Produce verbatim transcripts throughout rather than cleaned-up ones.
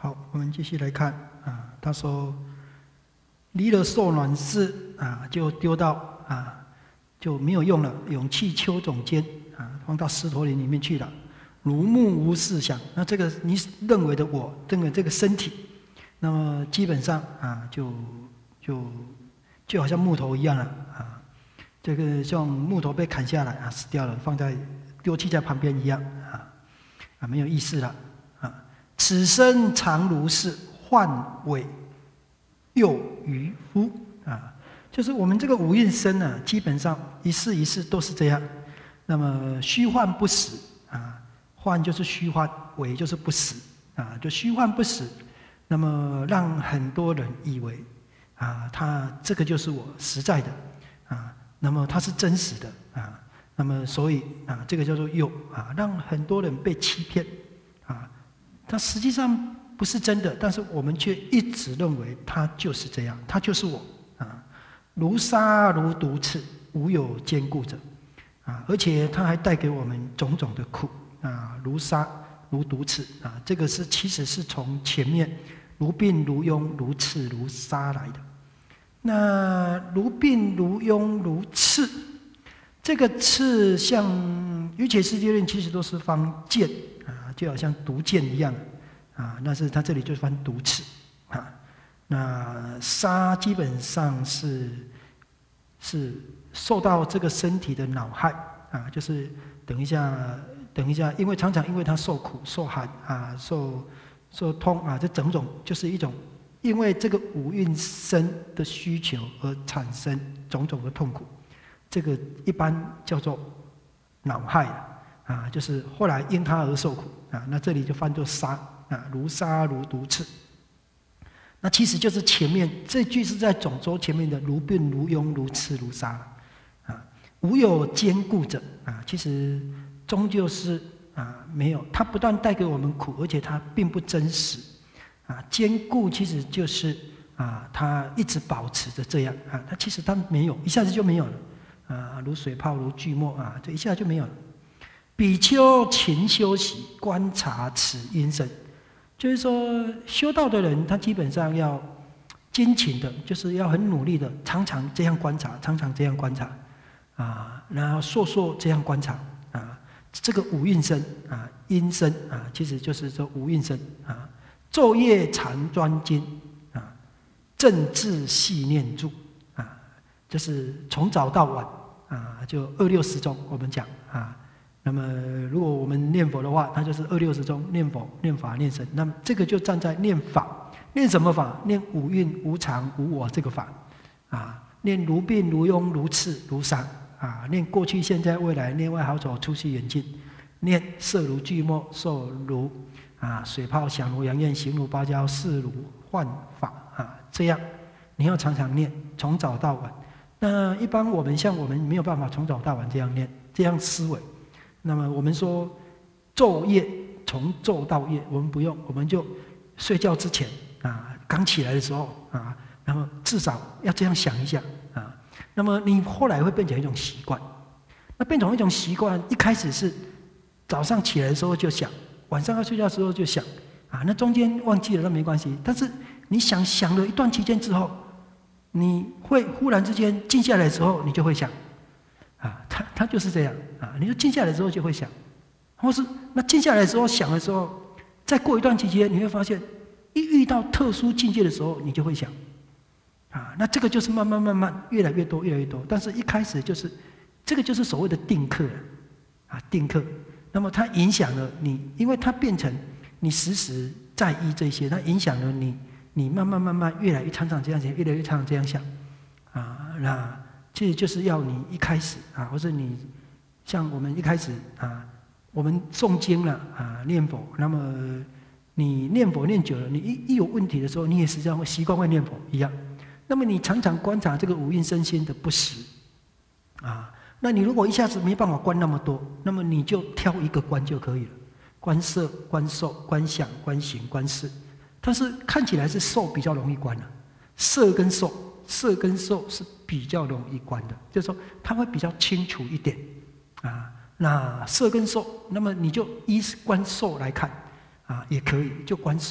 好，我们继续来看啊。他说，离了受暖室啊，就丢到啊，就没有用了。勇气丘种间啊，放到石头林里面去了。如木无事想，那这个你认为的我，这个这个身体，那么基本上啊，就就就好像木头一样了啊。这个像木头被砍下来啊，死掉了，放在丢弃在旁边一样啊，啊没有意思了。此身常如是，幻伪又愚夫啊，就是我们这个五蕴身呢、啊，基本上一世一世都是这样。那么虚幻不实啊，幻就是虚幻，伪就是不实啊，就虚幻不实。那么让很多人以为啊，他这个就是我实在的啊，那么它是真实的啊，那么所以啊，这个叫做诱啊，让很多人被欺骗啊。它实际上不是真的，但是我们却一直认为它就是这样，它就是我啊。如沙如毒刺，无有坚固者啊，而且它还带给我们种种的苦啊，如沙如毒刺啊，这个是其实是从前面如病如痈如刺如沙来的。那如病如痈如刺，这个刺像瑜伽世界论其实都是方剑。就好像毒箭一样啊，那是他这里就翻毒刺啊。那杀基本上是是受到这个身体的恼害啊，就是等一下等一下，因为常常因为他受苦、受寒啊、受受痛啊，这种种就是一种因为这个五蕴身的需求而产生种种的痛苦，这个一般叫做恼害啊，就是后来因他而受苦。啊，那这里就翻作沙啊，如沙如毒刺。那其实就是前面这句是在总咒前面的如病如痈如刺如沙啊，无有坚固者啊，其实终究是啊没有，它不但带给我们苦，而且它并不真实啊。坚固其实就是啊，它一直保持着这样啊，它其实它没有，一下子就没有了啊，如水泡如巨沫啊，这一下就没有了。比丘勤修习，观察此因身，就是说修道的人，他基本上要精勤的，就是要很努力的，常常这样观察，常常这样观察啊，然后烁烁这样观察啊，这个五蕴身啊，因身啊，其实就是说五蕴身啊，昼夜常专精啊，正智细念住啊，就是从早到晚啊，就二六时中，我们讲啊。那么，如果我们念佛的话，它就是二六时中念佛、念法、念神。那么这个就站在念法，念什么法？念五蕴、无常、无我这个法，啊，念如病、如痈、如刺、如沙，啊，念过去、现在、未来，念外好走、出去远近，念色如巨沫、受如啊水泡、想如阳焰、行如芭蕉、事如幻法啊，这样你要常常念，从早到晚。那一般我们像我们没有办法从早到晚这样念，这样思维。那么我们说昼夜从昼到夜，我们不用，我们就睡觉之前啊，刚起来的时候啊，那么至少要这样想一下啊。那么你后来会变成一种习惯，那变成一种习惯，一开始是早上起来的时候就想，晚上要睡觉的时候就想啊，那中间忘记了那没关系，但是你想想了一段期间之后，你会忽然之间静下来的时候，你就会想。啊，他他就是这样啊！你就静下来之后就会想，或是那静下来之后想的时候，再过一段期间，你会发现，一遇到特殊境界的时候，你就会想，啊，那这个就是慢慢慢慢越来越多越来越多。但是一开始就是，这个就是所谓的定课啊，定课。那么它影响了你，因为它变成你时时在意这些，它影响了你，你慢慢慢慢越来越常常这样想，越来越常常这样想，啊，那。其实就是要你一开始啊，或者你像我们一开始啊，我们诵经了啊，念佛，那么你念佛念久了，你一一有问题的时候，你也实际上会习惯会念佛一样。那么你常常观察这个五蕴身心的不实啊，那你如果一下子没办法观那么多，那么你就挑一个观就可以了，观色、观受、观想、观行、观识。但是看起来是受比较容易观了，色跟受。色跟受是比较容易观的，就是说它会比较清楚一点啊。那色跟受，那么你就依观受来看啊，也可以就观受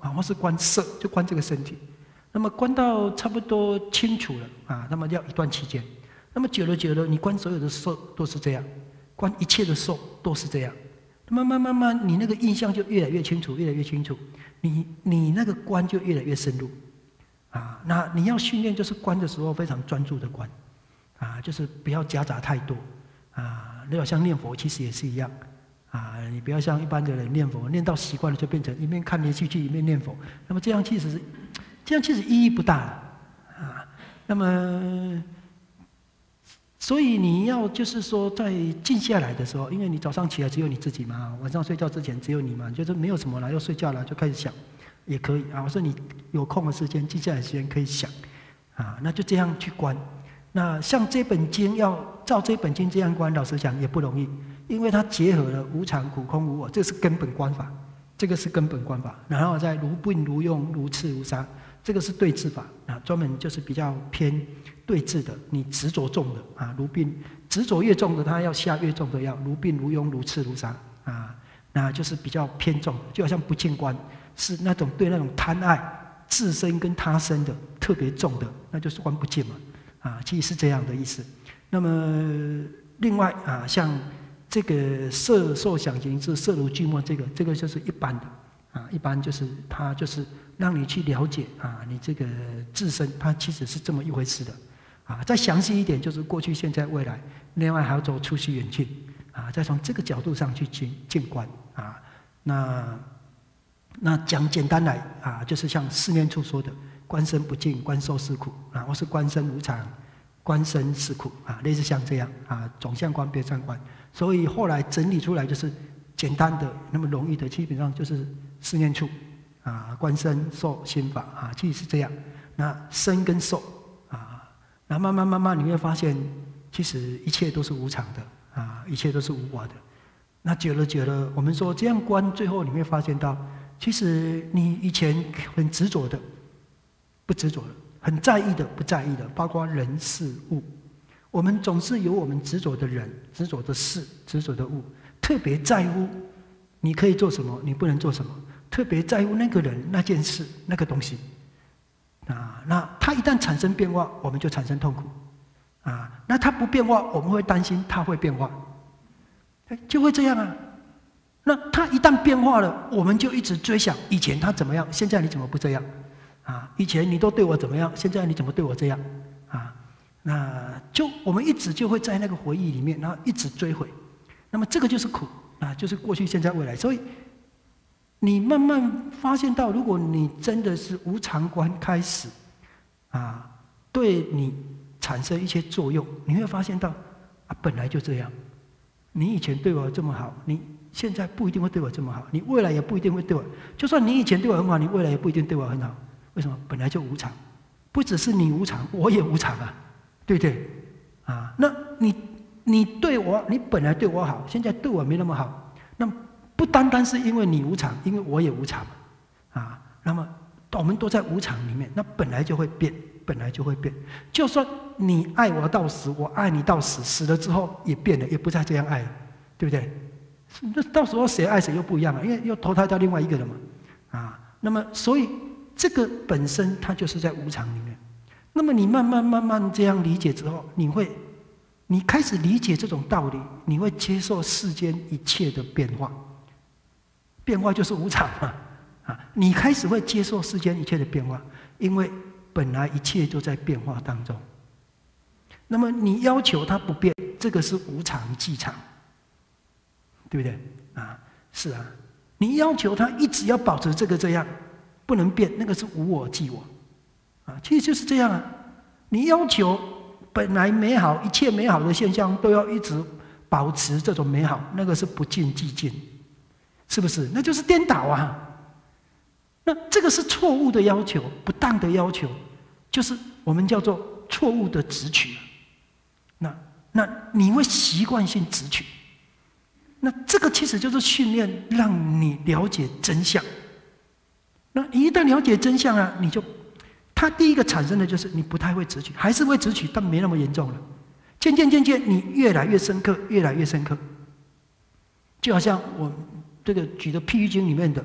啊，或是观色，就观这个身体。那么观到差不多清楚了啊，那么要一段期间。那么久了久了，你观所有的受都是这样，观一切的受都是这样。慢慢慢慢，你那个印象就越来越清楚，越来越清楚。你你那个观就越来越深入啊。那你要训练，就是观的时候非常专注的观啊，就是不要夹杂太多啊。那好像念佛其实也是一样啊，你不要像一般的人念佛，念到习惯了就变成一面看连续剧一面念佛，那么这样其实是这样其实意义不大啊。那么。所以你要就是说，在静下来的时候，因为你早上起来只有你自己嘛，晚上睡觉之前只有你嘛，就是没有什么了，要睡觉了就开始想，也可以啊。我说你有空的时间，静下来的时间可以想，啊，那就这样去观。那像这本经要照这本经这样观，老实讲也不容易，因为它结合了无常、苦、空、无我，这是根本观法，这个是根本观法。然后再如病、如用、如次、如杀，这个是对治法啊，专门就是比较偏。对治的，你执着重的啊，如病执着越重的，他要下越重的药，如病如庸如刺如杀啊，那就是比较偏重，就好像不净观是那种对那种贪爱自身跟他身的特别重的，那就是观不净嘛啊，其实是这样的意思。那么另外啊，像这个色受想行识色如巨墨，这个这个就是一般的啊，一般就是它就是让你去了解啊，你这个自身它其实是这么一回事的。啊，再详细一点，就是过去、现在、未来，另外还要走出去远近啊，再从这个角度上去静静观啊。那那讲简单来啊，就是像四念处说的，观身不净，观受是苦啊，或是观身无常，观身是苦啊，类似像这样啊，总相观、别相观。所以后来整理出来就是简单的、那么容易的，基本上就是四念处啊，观身、受、心法啊，其实是这样。那身跟受。然后慢慢慢慢，你会发现，其实一切都是无常的啊，一切都是无我的。那久了久了，我们说这样观，最后你会发现到，其实你以前很执着的，不执着了；很在意的，不在意的，包括人事物。我们总是有我们执着的人、执着的事、执着的物，特别在乎你可以做什么，你不能做什么，特别在乎那个人、那件事、那个东西。啊，那它一旦产生变化，我们就产生痛苦，啊，那它不变化，我们会担心它会变化，就会这样啊。那它一旦变化了，我们就一直追想以前它怎么样，现在你怎么不这样？啊，以前你都对我怎么样，现在你怎么对我这样？啊，那就我们一直就会在那个回忆里面，然后一直追悔。那么这个就是苦啊，就是过去、现在、未来，所以。你慢慢发现到，如果你真的是无常观开始，啊，对你产生一些作用，你会发现到，啊，本来就这样。你以前对我这么好，你现在不一定会对我这么好，你未来也不一定会对我。就算你以前对我很好，你未来也不一定对我很好。为什么？本来就无常，不只是你无常，我也无常啊，对不对？啊，那你你对我，你本来对我好，现在对我没那么好，那么。不单单是因为你无常，因为我也无常，啊，那么我们都在无常里面，那本来就会变，本来就会变。就算你爱我到死，我爱你到死，死了之后也变了，也不再这样爱了，对不对？那到时候谁爱谁又不一样了，因为又投胎到另外一个了嘛，啊，那么所以这个本身它就是在无常里面。那么你慢慢慢慢这样理解之后，你会，你开始理解这种道理，你会接受世间一切的变化。变化就是无常嘛，啊，你开始会接受世间一切的变化，因为本来一切都在变化当中。那么你要求它不变，这个是无常即常，对不对？啊，是啊，你要求它一直要保持这个这样，不能变，那个是无我即我，啊，其实就是这样啊。你要求本来美好一切美好的现象都要一直保持这种美好，那个是不进即进。是不是？那就是颠倒啊！那这个是错误的要求，不当的要求，就是我们叫做错误的执取。那那你会习惯性执取，那这个其实就是训练，让你了解真相。那一旦了解真相啊，你就，它第一个产生的就是你不太会执取，还是会执取，但没那么严重了。渐渐渐渐，你越来越深刻，越来越深刻，就好像我。这个举的譬喻经里面的，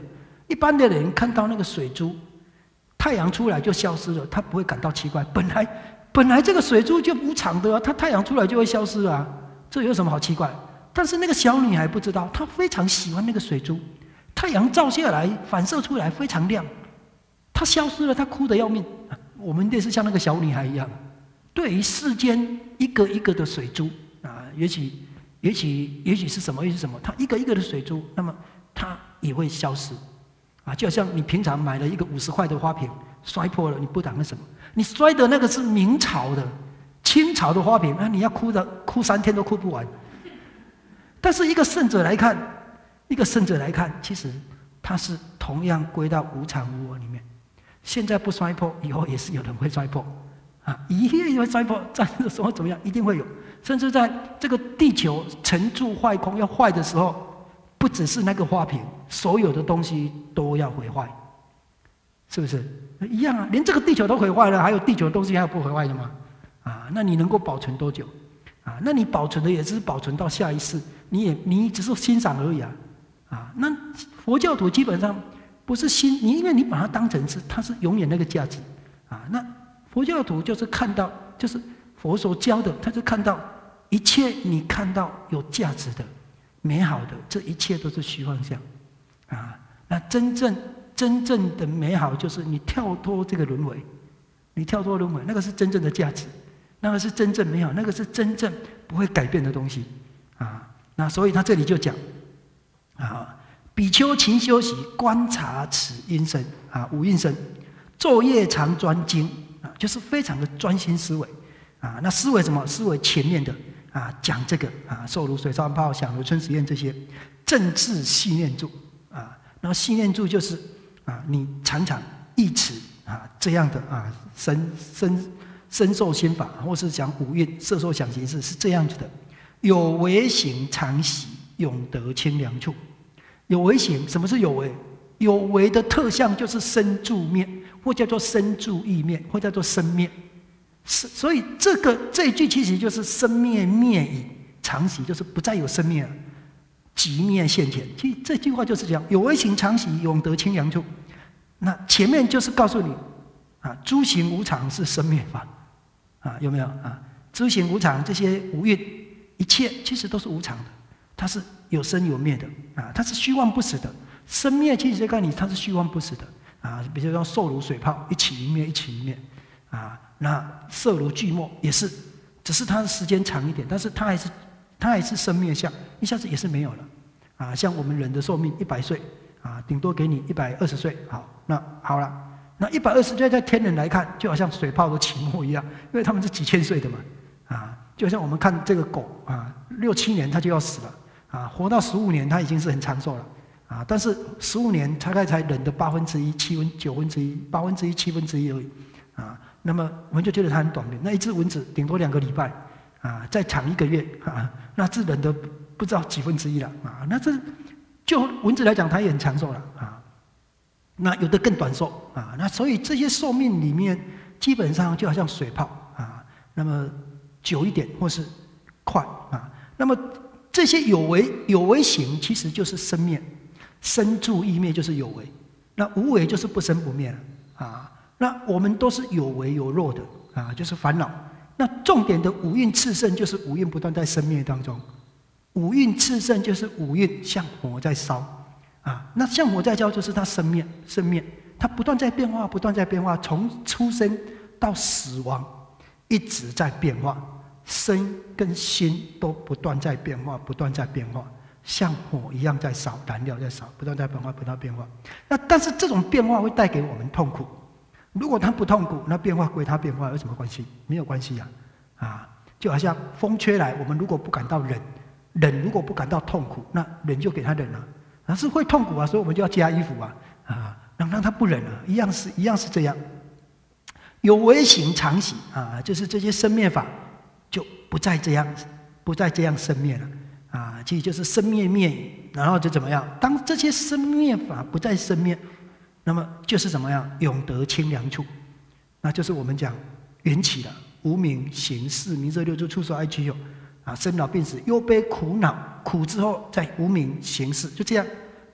一般的人看到那个水珠，太阳出来就消失了，他不会感到奇怪。本来本来这个水珠就无常的啊，它太阳出来就会消失啊，这有什么好奇怪？但是那个小女孩不知道，她非常喜欢那个水珠，太阳照下来反射出来非常亮，它消失了，她哭得要命。我们也是像那个小女孩一样，对于世间一个一个的水珠啊，也许也许也许是什么，也许是什么，它一个一个的水珠，那么它也会消失啊，就好像你平常买了一个五十块的花瓶，摔破了，你不打那什么，你摔的那个是明朝的、清朝的花瓶，那你要哭的哭三天都哭不完。但是一个圣者来看，一个圣者来看，其实他是同样归到无常无我里面。现在不摔破，以后也是有人会摔破啊，一定会摔破。战争的时候怎么样，一定会有。甚至在这个地球沉住坏空要坏的时候，不只是那个花瓶，所有的东西都要毁坏，是不是一样啊？连这个地球都毁坏了，还有地球的东西还有不毁坏的吗？啊，那你能够保存多久？啊，那你保存的也只是保存到下一世，你也你只是欣赏而已啊。啊，那佛教徒基本上不是欣你，因为你把它当成是它是永远那个价值啊。那佛教徒就是看到，就是佛所教的，他就看到一切你看到有价值的、美好的，这一切都是虚幻相啊。那真正真正的美好，就是你跳脱这个轮回，你跳脱轮回，那个是真正的价值。那个是真正美好，那个是真正不会改变的东西啊。那所以他这里就讲啊，比丘勤修习，观察此音声啊，五音声，昼夜常专精啊，就是非常的专心思维啊。那思维什么？思维前面的啊，讲这个啊，受如水上泡，想如春时宴这些，正治细念住啊。然后细念住就是啊，你常常忆持啊这样的啊深深。身受心法，或是讲五蕴色受想行识，是这样子的：有为行常习，永得清凉处。有为行，什么是有为？有为的特相就是身住面，或叫做身住意面，或叫做身灭。所以这个这一句其实就是生灭灭已，常习就是不再有生灭了，即灭现前。其实这句话就是讲有为行常习，永得清凉处。那前面就是告诉你啊，诸行无常是生灭法。啊，有没有啊？诸行无常，这些五蕴，一切其实都是无常的，它是有生有灭的啊，它是虚妄不实的。生灭其实告诉你，它是虚妄不实的啊。比如说受如水泡，一起一灭，一起一灭啊。那色如巨沫也是，只是它的时间长一点，但是它还是它还是生灭相，一下子也是没有了啊。像我们人的寿命一百岁啊，顶多给你一百二十岁，好，那好了。那一百二十岁在天人来看，就好像水泡的起沫一样，因为他们是几千岁的嘛，啊，就像我们看这个狗啊，六七年它就要死了，啊，活到十五年它已经是很长寿了，啊，但是十五年大概才人的八分之一、七分九分之一、八分之一、七分之一而已，啊，那么我们就觉得它很短命。那一只蚊子顶多两个礼拜，啊，再长一个月，啊，那是人的不知道几分之一了，啊，那这就蚊子来讲，它也很长寿了，啊。那有的更短寿啊，那所以这些寿命里面基本上就好像水泡啊，那么久一点或是快啊，那么这些有为有为行其实就是生灭，生住意灭就是有为，那无为就是不生不灭啊。那我们都是有为有弱的啊，就是烦恼。那重点的五蕴炽盛就是五蕴不断在生灭当中，五蕴炽盛就是五蕴像火在烧。啊，那像火在烧，就是它生灭，生灭，它不断在变化，不断在变化，从出生到死亡，一直在变化，身跟心都不断在变化，不断在变化，像火一样在烧，燃料在烧，不断在变化，不断变化。那但是这种变化会带给我们痛苦，如果它不痛苦，那变化归它变化有什么关系？没有关系呀、啊，啊，就好像风吹来，我们如果不感到冷，冷如果不感到痛苦，那冷就给它冷了。那是会痛苦啊，所以我们就要加衣服啊，啊，让让他不忍啊，一样是一样是这样。有为行常习啊，就是这些生灭法就不再这样，不再这样生灭了啊，其实就是生灭灭已，然后就怎么样？当这些生灭法不再生灭，那么就是怎么样？永得清凉处，那就是我们讲缘起了，无明行识名色六触触受爱取有。啊，生老病死、忧悲苦恼，苦之后再无明行识，就这样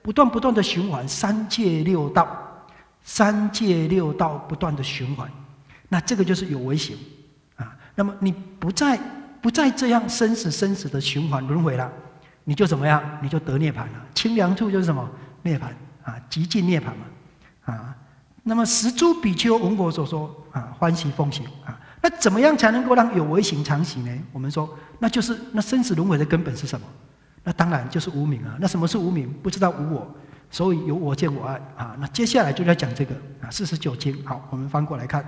不断不断的循环，三界六道，三界六道不断的循环，那这个就是有为行啊。那么你不再不再这样生死生死的循环轮回了，你就怎么样？你就得涅槃了。清凉处就是什么？涅槃啊，极尽涅槃嘛啊。那么十诸比丘闻佛所说啊，欢喜奉行啊。那怎么样才能够让有为行常习呢？我们说，那就是那生死轮回的根本是什么？那当然就是无明啊。那什么是无明？不知道无我，所以有我见我爱啊。那接下来就在讲这个啊，四十九经。好，我们翻过来看。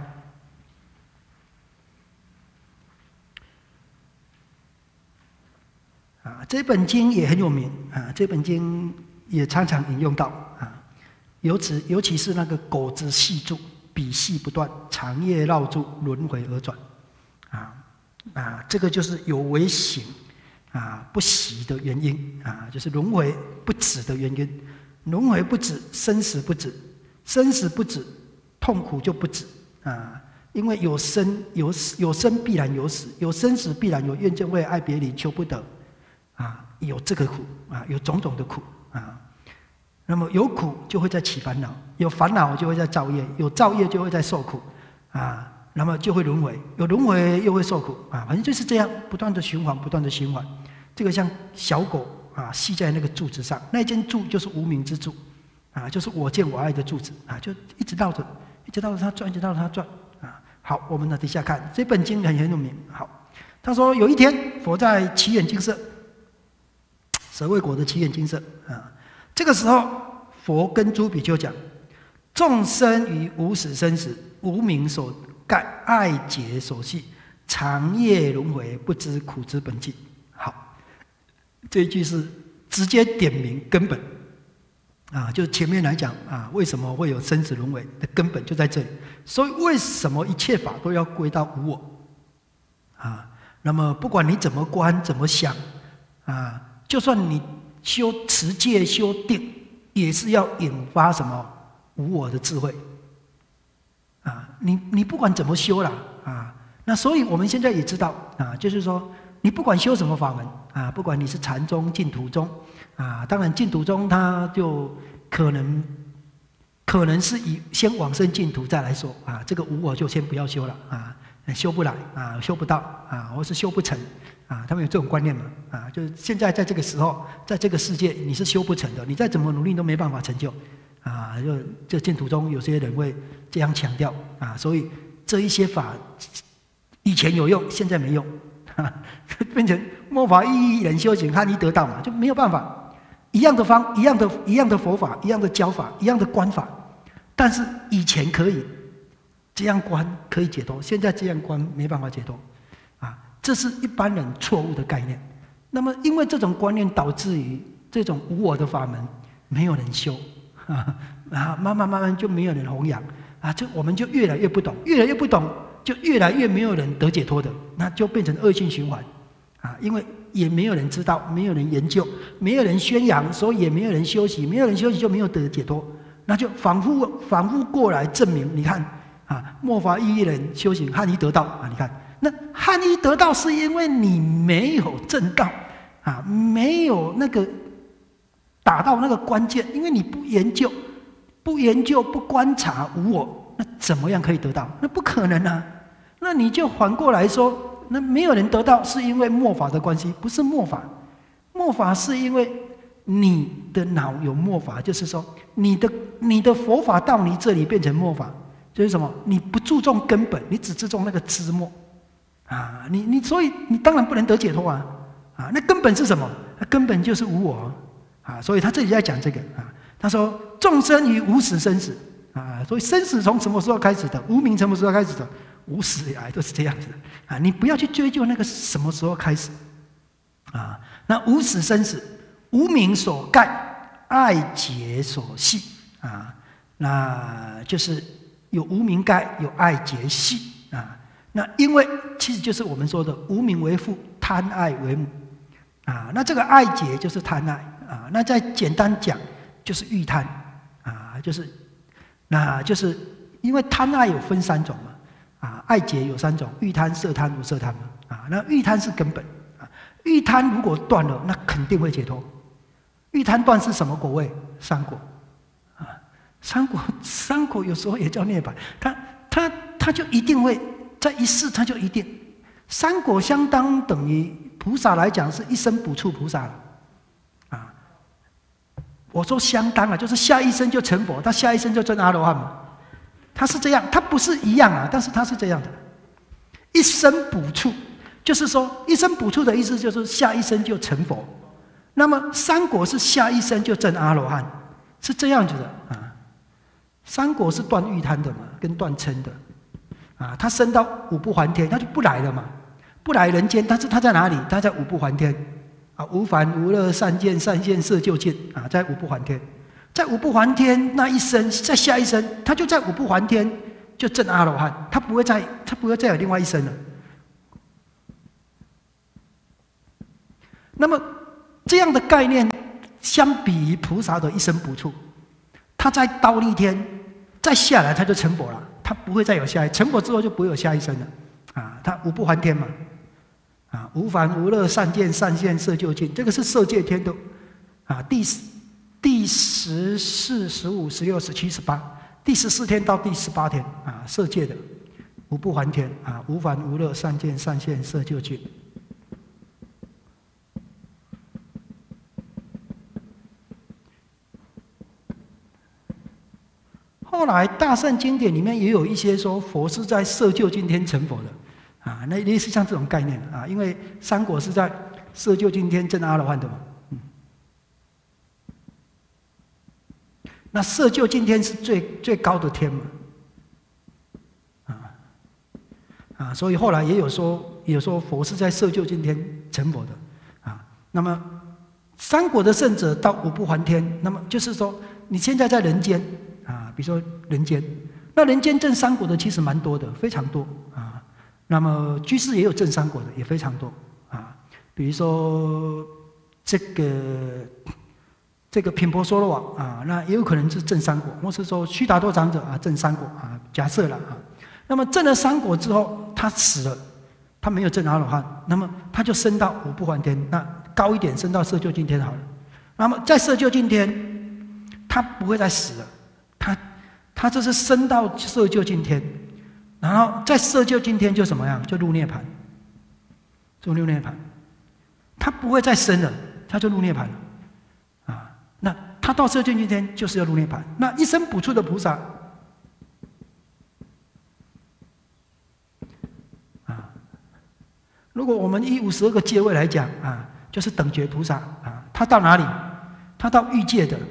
啊，这本经也很有名啊，这本经也常常引用到啊。尤其尤其是那个狗子系住，彼系不断，长夜绕住，轮回而转，啊啊，这个就是有为行啊不息的原因啊，就是轮回不止的原因。轮回不止，生死不止，生死不止，痛苦就不止啊。因为有生有死，有生必然有死，有生死必然有怨憎会、爱别离、求不得啊，有这个苦啊，有种种的苦啊。那么有苦就会在起烦恼，有烦恼就会在造业，有造业就会在受苦，啊，那么就会轮回，有轮回又会受苦，啊，反正就是这样，不断的循环，不断的循环。这个像小狗啊，系在那个柱子上，那间柱就是无明之柱，啊，就是我见我爱的柱子，啊，就一直绕着，一直绕着它转，一直绕着它转，啊。好，我们呢底下看这本经很很有名。好，他说有一天佛在祇园精舍，舍卫国的祇园精舍啊。这个时候，佛跟诸比丘讲：众生于无始生死，无明所盖，爱结所系，长夜轮回，不知苦之本际。好，这一句是直接点明根本啊，就前面来讲啊，为什么会有生死轮回的根本就在这里。所以，为什么一切法都要归到无我啊？那么，不管你怎么观、怎么想啊，就算你修持戒、修定，也是要引发什么无我的智慧啊！你你不管怎么修啦啊，那所以我们现在也知道啊，就是说你不管修什么法门啊，不管你是禅宗、净土宗啊，当然净土宗它就可能可能是以先往生净土再来说啊，这个无我就先不要修了啊，修不来啊，修不到啊，或是修不成。啊，他们有这种观念嘛？啊，就是现在在这个时候，在这个世界，你是修不成的，你再怎么努力都没办法成就。啊，就这净土中有些人会这样强调啊，所以这一些法以前有用，现在没用，啊、变成末法意义人修行，他一得到嘛，就没有办法。一样的方，一样的一样的佛法，一样的教法，一样的观法，但是以前可以这样观可以解脱，现在这样观没办法解脱。这是一般人错误的概念。那么，因为这种观念导致于这种无我的法门没有人修啊，慢慢慢慢就没有人弘扬啊，就我们就越来越不懂，越来越不懂，就越来越没有人得解脱的，那就变成恶性循环啊。因为也没有人知道，没有人研究，没有人宣扬，所以也没有人修习，没有人修习就没有得解脱，那就反复反复过来证明。你看啊，末法意义人修行，汉一得道啊，你看。那汉一得道是因为你没有正道啊，没有那个打到那个关键，因为你不研究、不研究、不观察无我，那怎么样可以得到？那不可能啊！那你就反过来说，那没有人得到是因为末法的关系，不是末法，末法是因为你的脑有末法，就是说你的你的佛法到你这里变成末法，就是什么？你不注重根本，你只注重那个枝末。啊，你你所以你当然不能得解脱啊！啊，那根本是什么？那根本就是无我啊！所以他这里在讲这个啊，他说众生于无始生死啊，所以生死从什么时候开始的？无明什么时候开始的？无始以来都是这样子的啊！你不要去追究那个什么时候开始啊。那无始生死，无明所盖，爱结所系啊，那就是有无明盖，有爱结系啊。那因为其实就是我们说的无明为父，贪爱为母啊。那这个爱结就是贪爱啊。那再简单讲就是欲贪啊，就是那就是因为贪爱有分三种嘛啊，爱结有三种，欲贪、色贪、无色贪嘛啊。那欲贪是根本啊，欲贪如果断了，那肯定会解脱。欲贪断是什么果位？ 三果，啊，三果三果有时候也叫涅槃，他他他就一定会在一世，他就一定三果相当等于菩萨来讲是一生补处菩萨了，啊，我说相当啊，就是下一生就成佛，他下一生就证阿罗汉嘛，他是这样，他不是一样啊，但是他是这样的，一生补处，就是说一生补处的意思就是下一生就成佛。那么三果是下一生就证阿罗汉，是这样子的啊。三果是断欲贪的嘛，跟断嗔的啊。他升到五不还天，他就不来了嘛，不来人间。但是他在哪里？他在五不还天啊，无烦无乐善见善现色究竟啊，在五不还天，在五不还天那一生，在下一生，他就在五不还天就证阿罗汉，他不会再他不会再有另外一生了。那么。这样的概念，相比于菩萨的一生补处，他在忉利天再下来，他就成佛了，他不会再有下一成佛之后就不会有下一生了，啊，他无不还天嘛，啊，无烦无乐善见善现色究竟，这个是色界天的，啊，第第十四、十五、十六、十七、十八，第十四天到第十八天啊，色界的无不还天啊，无烦无乐善见善现色究竟。后来大乘经典里面也有一些说佛是在色究竟天成佛的，啊，那类似像这种概念啊，因为三果是在色究竟天证阿罗汉的嘛，嗯，那色究竟天是最最高的天嘛，啊啊，所以后来也有说，也有说佛是在色究竟天成佛的，啊，那么三果的圣者到五不还天，那么就是说你现在在人间。啊，比如说人间，那人间证三果的其实蛮多的，非常多啊。那么居士也有证三果的，也非常多啊。比如说这个这个频婆娑罗王啊，那也有可能是证三果，或是说须达多长者啊证三果啊，假设了啊。那么证了三果之后，他死了，他没有证阿罗汉，那么他就升到五不还天，那高一点升到色究竟天好了。那么在色究竟天，他不会再死了。他他这是升到色究竟天，然后在色究竟天就怎么样？就入涅槃，就入涅槃。他不会再升了，他就入涅槃了。啊，那他到色究竟天就是要入涅槃。那一生补处的菩萨，啊，如果我们以五十二个阶位来讲啊，就是等觉菩萨啊，他到哪里？他到欲界的。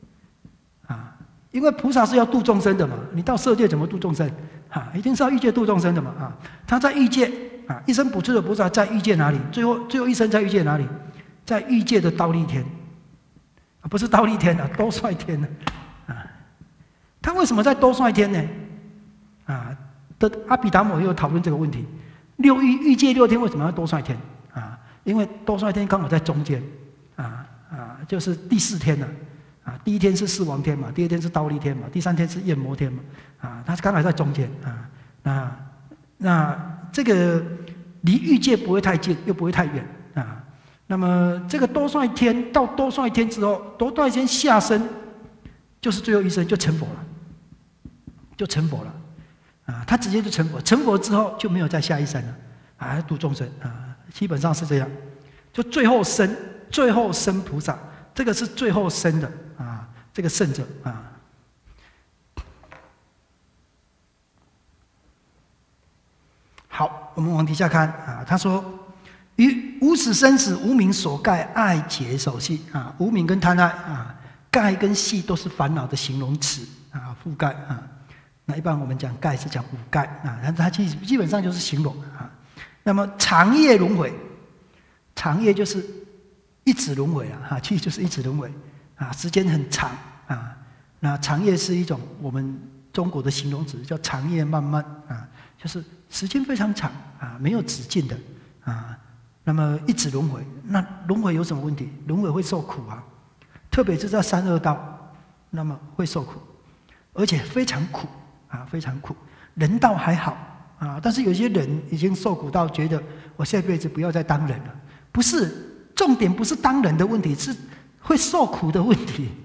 因为菩萨是要度众生的嘛，你到色界怎么度众生？啊，一定是要欲界度众生的嘛！啊，他在欲界啊，一生补处的菩萨在欲界哪里？最后最后一生在欲界哪里？在欲界的忉利天，啊，不是忉利天啊，兜率天呢？啊，他为什么在兜率天呢？啊，的阿毗达摩也有讨论这个问题。六欲欲界六天为什么要兜率天？啊，因为兜率天刚好在中间，啊啊，就是第四天呢。啊，第一天是四王天嘛，第二天是忉利天嘛，第三天是焰摩天嘛，啊，它刚好在中间啊，那那这个离欲界不会太近，又不会太远啊。那么这个兜率天到兜率天之后，兜率天下生就是最后一生就成佛了，就成佛了啊，他直接就成佛，成佛之后就没有再下一生了啊，度众生啊，基本上是这样，就最后生，最后生菩萨。这个是最后生的啊，这个圣者啊。好，我们往底下看啊，他说：“于无始生死，无明所盖，爱结手系啊，无明跟贪爱啊，盖跟系都是烦恼的形容词啊，覆盖啊。那一般我们讲盖是讲五盖啊，但它基基本上就是形容啊。那么长夜轮回，长夜就是。”一直轮回啊，哈，其实就是一直轮回啊，时间很长啊。那长夜是一种我们中国的形容词，叫长夜漫漫啊，就是时间非常长啊，没有止境的啊。那么一直轮回，那轮回有什么问题？轮回会受苦啊，特别是在三恶道，那么会受苦，而且非常苦啊，非常苦。人道还好啊，但是有些人已经受苦到觉得我下辈子不要再当人了，不是。重点不是当人的问题，是会受苦的问题，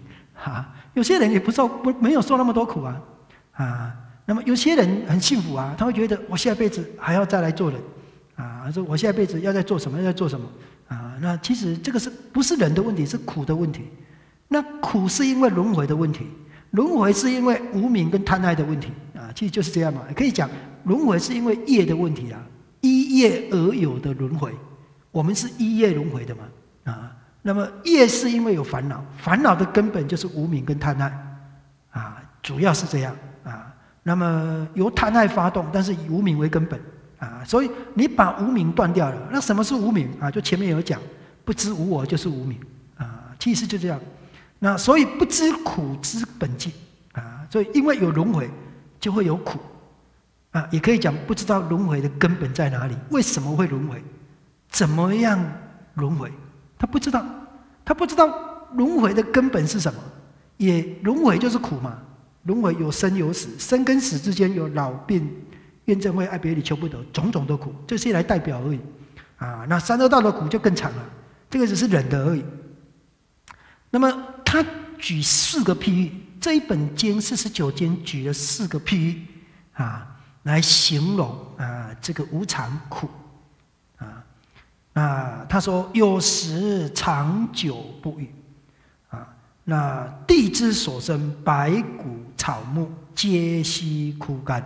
啊，有些人也不受不没有受那么多苦啊，啊，那么有些人很幸福啊，他会觉得我下辈子还要再来做人，啊，说我下辈子要在做什么，要在做什么，啊，那其实这个是不是人的问题，是苦的问题。那苦是因为轮回的问题，轮回是因为无明跟贪爱的问题啊，其实就是这样嘛。可以讲轮回是因为业的问题啊，依业而有的轮回，我们是依业轮回的嘛啊。那么业是因为有烦恼，烦恼的根本就是无明跟贪爱啊，主要是这样啊。那么由贪爱发动，但是以无明为根本啊，所以你把无明断掉了，那什么是无明啊？就前面有讲，不知无我就是无明啊，其实就这样。那所以不知苦之本际啊，所以因为有轮回，就会有苦啊，也可以讲不知道轮回的根本在哪里，为什么会轮回，怎么样轮回，他不知道，他不知道轮回的根本是什么，也轮回就是苦嘛，轮回有生有死，生跟死之间有老病、怨憎会、爱别离、求不得，种种的苦，这些来代表而已啊。那三恶道的苦就更长了，这个只是忍的而已。那么他举四个譬喻，这一本经四十九经举了四个譬喻啊，来形容啊这个无常苦啊。那他说有时长久不语啊，那地之所生百谷草木皆悉枯干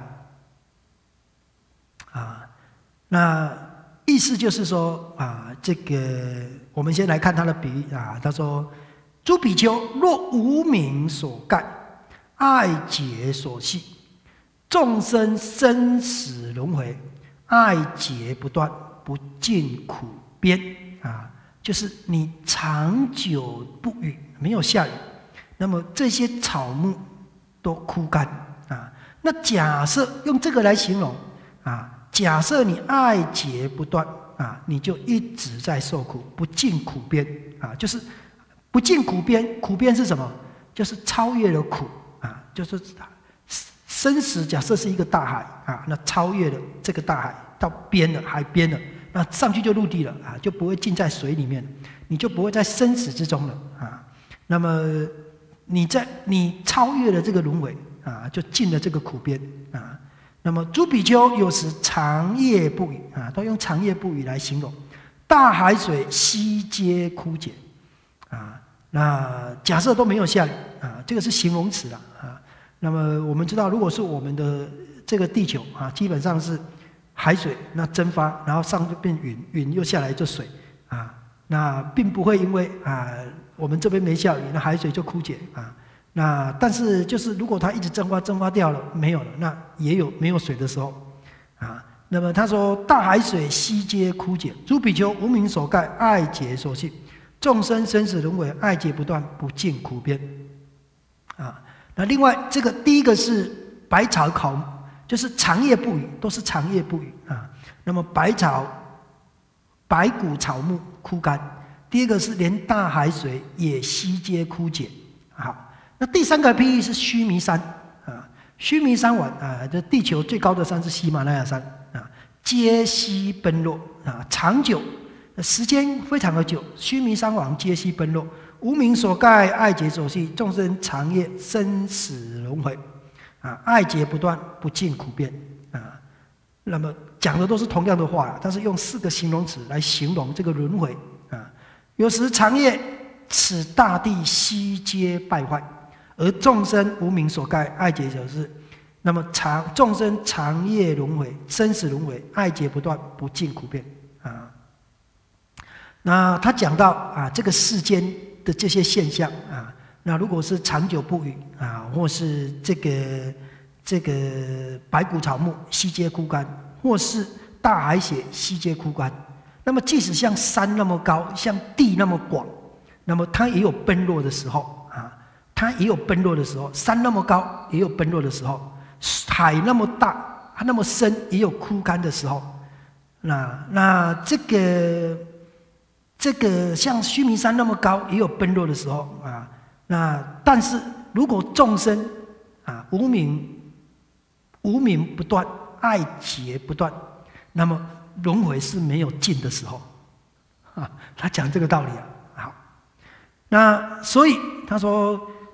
啊。那意思就是说啊，这个我们先来看他的比喻啊，他说。诸比丘，若无明所盖，爱结所系，众生生死轮回，爱结不断，不尽苦边啊！就是你长久不雨，没有下雨，那么这些草木都枯干啊。那假设用这个来形容啊，假设你爱结不断啊，你就一直在受苦，不尽苦边啊，就是。不尽苦边，苦边是什么？就是超越了苦啊，就是生死。假设是一个大海啊，那超越了这个大海到边了，海边了，那上去就陆地了啊，就不会浸在水里面，你就不会在生死之中了啊。那么你在你超越了这个轮回啊，就进了这个苦边啊。那么诸比丘有时长夜不语啊，都用长夜不语来形容，大海水悉皆枯竭啊。那假设都没有下雨啊，这个是形容词了啊。那么我们知道，如果是我们的这个地球啊，基本上是海水那蒸发，然后上就变云，云又下来就水啊。那并不会因为啊我们这边没下雨，那海水就枯竭啊。那但是就是如果它一直蒸发，蒸发掉了没有了，那也有没有水的时候啊。那么他说：“大海水悉皆枯竭，诸比丘无明所盖，爱结所系。”众生生死轮回，爱结不断，不尽苦边啊。那另外，这个第一个是百草考，就是长夜不语，都是长夜不语啊。那么百草、百谷草木枯干。第二个是连大海水也悉皆枯竭。好，那第三个譬喻是须弥山啊，须弥山完啊，这地球最高的山是喜马拉雅山啊，皆悉崩落啊，长久。时间非常的久，须弥山王皆悉崩落，无明所盖，爱结所系，众生长夜生死轮回，啊，爱结不断，不尽苦边啊。那么讲的都是同样的话，但是用四个形容词来形容这个轮回啊。有时长夜，此大地悉皆败坏，而众生无明所盖，爱结所系，那么长众生长夜轮回，生死轮回，爱结不断，不尽苦边啊。那他讲到啊，这个世间的这些现象啊，那如果是长久不雨啊，或是这个这个百谷草木悉皆枯干，或是大海血悉皆枯干，那么即使像山那么高，像地那么广，那么它也有崩落的时候啊，它也有崩落的时候，山那么高也有崩落的时候，海那么大，它那么深也有枯干的时候。那那这个。这个像须弥山那么高，也有崩落的时候啊。那但是如果众生啊无明无明不断，爱结不断，那么轮回是没有尽的时候啊。他讲这个道理啊。好，那所以他说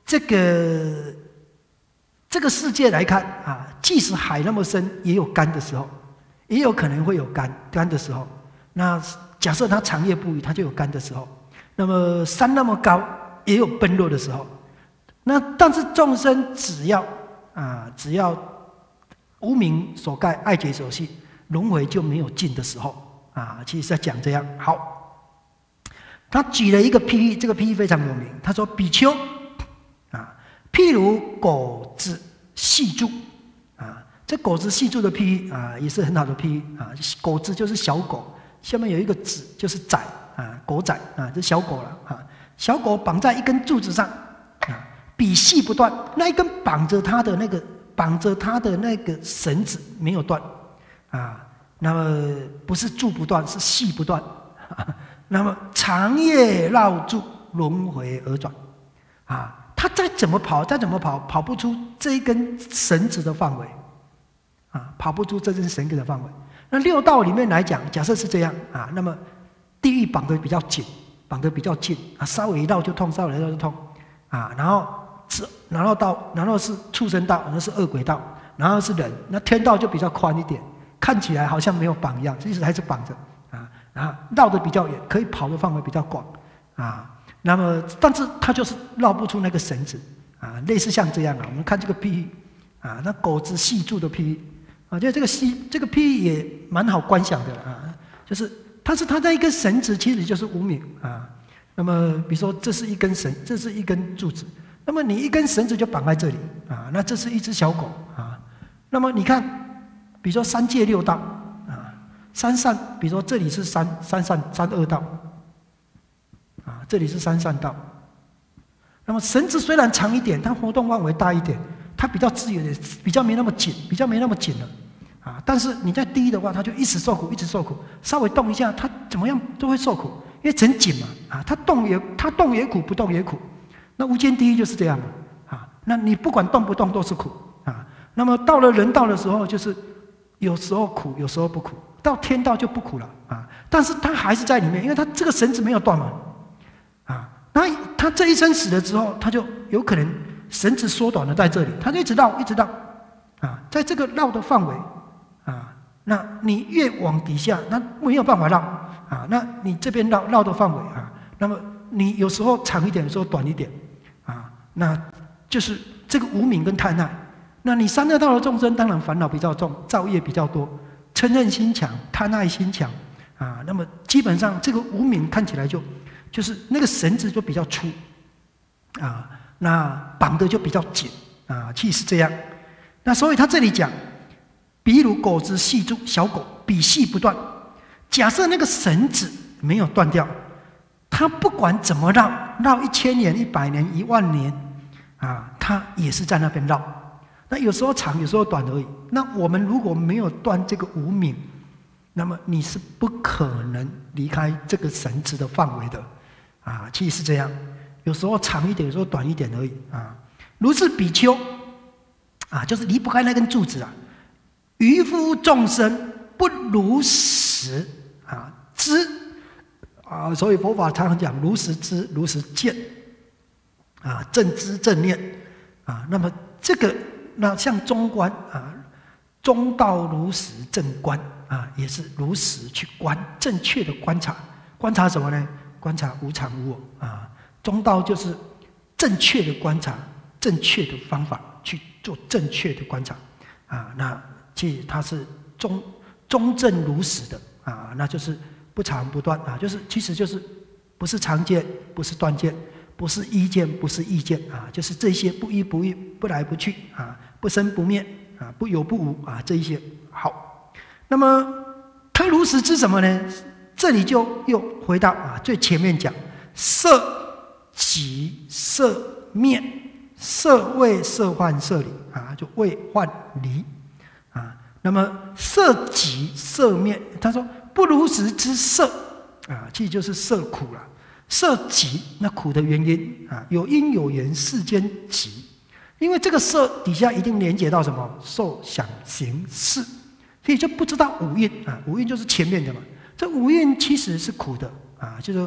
这个这个世界来看啊，即使海那么深，也有干的时候，也有可能会有干干的时候。那假设它长夜不语，它就有干的时候。那么山那么高，也有崩落的时候。那但是众生只要啊，只要无明所盖，爱结所系，轮回就没有尽的时候啊。其实在讲这样。好，他举了一个譬喻，这个譬喻非常有名。他说：比丘啊，譬如果子系柱啊，这果子系柱的譬喻啊，也是很好的譬喻啊。果子就是小狗，下面有一个子就是仔啊，狗仔啊，这小狗了啊。小狗绑在一根柱子上啊，比系不断，那一根绑着它的那个绑着它的那个绳子没有断啊。那么不是柱不断，是系不断。啊、那么长夜绕柱，轮回而转啊。他再怎么跑，再怎么跑，跑不出这一根绳子的范围啊，跑不出这根绳子的范围。那六道里面来讲，假设是这样啊，那么地狱绑得比较紧，绑得比较近啊，稍微一绕就痛，稍微一绕就痛啊。然后是，然后到，然后是畜生道，然后是恶鬼道，然后是人。那天道就比较宽一点，看起来好像没有绑一样，其实还是绑着啊。然后绕得比较远，可以跑的范围比较广啊。那么，但是它就是绕不出那个绳子啊，类似像这样啊。我们看这个譬喻啊，那狗子系柱的譬喻啊，就这个系这个譬喻也蛮好观想的啊，就是它是它在一根绳子，其实就是无明啊。那么，比如说这是一根绳，这是一根柱子，那么你一根绳子就绑在这里啊，那这是一只小狗啊。那么你看，比如说三界六道啊，三善，比如说这里是三三善三恶道。啊，这里是三善道。那么绳子虽然长一点，它活动范围大一点，它比较自由点，比较没那么紧，比较没那么紧了。啊，但是你在低的话，它就一直受苦，一直受苦。稍微动一下，它怎么样都会受苦，因为很紧嘛。啊，它动也它动也苦，不动也苦。那无间地狱就是这样啊。那你不管动不动都是苦啊。那么到了人道的时候，就是有时候苦，有时候不苦。到天道就不苦了啊。但是它还是在里面，因为它这个绳子没有断嘛。啊，那他这一生死了之后，他就有可能绳子缩短了在这里，他就一直绕，一直绕，啊，在这个绕的范围，啊，那你越往底下，那没有办法绕，啊，那你这边绕绕的范围啊，那么你有时候长一点，有时候短一点，啊，那就是这个无明跟贪爱。那你三恶道的众生，当然烦恼比较重，造业比较多，嗔恨心强，贪爱心强，啊，那么基本上这个无明看起来就。就是那个绳子就比较粗，啊，那绑的就比较紧，啊，其实是这样。那所以他这里讲，比如狗子系柱，小狗比系不断。假设那个绳子没有断掉，它不管怎么绕，绕一千年、一百年、一万年，啊，它也是在那边绕。那有时候长，有时候短而已。那我们如果没有断这个无明，那么你是不可能离开这个绳子的范围的。啊，其实是这样，有时候长一点，有时候短一点而已啊。如是比丘，啊，就是离不开那根柱子啊。渔夫众生不如实啊知啊，所以佛法常常讲如实知、如实见啊，正知正念啊。那么这个，那像中观啊，中道如实正观啊，也是如实去观，正确的观察，观察什么呢？观察无常无我啊，中道就是正确的观察，正确的方法去做正确的观察啊。那其实它是中中正如实的啊，那就是不长不断啊，就是其实就是不是常见，不是断见，不是依见，不是意见啊，就是这些不依不异，不来不去啊，不生不灭啊，不有不无啊，这一些好。那么它如实知什么呢？这里就又回到啊最前面讲色即色灭，色为色幻色离啊，就为幻离啊。那么色即色灭，他说不如实之色啊，其实就是色苦了。色即那苦的原因啊，有因有缘，世间即，因为这个色底下一定连接到什么受想行识，所以就不知道五蕴啊，五蕴就是前面的嘛。这五蕴其实是苦的啊，就是